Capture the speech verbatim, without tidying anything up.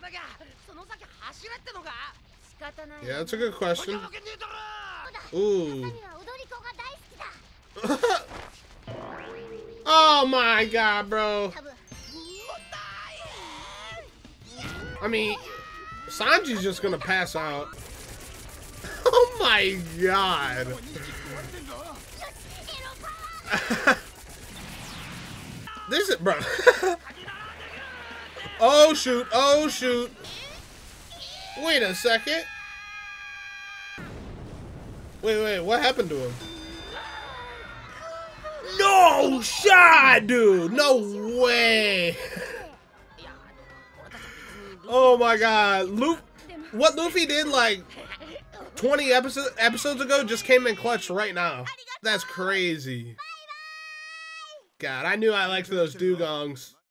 Yeah, that's a good question. Ooh. Oh my god, bro. I mean, Sanji's just gonna pass out. Oh my god. This is, bro. Oh shoot, oh shoot. Wait a second. Wait, wait, what happened to him? No shot, dude. No way. Oh my god. Luffy, what Luffy did like twenty episodes episodes ago just came in clutch right now. That's crazy. God, I knew I liked those dugongs.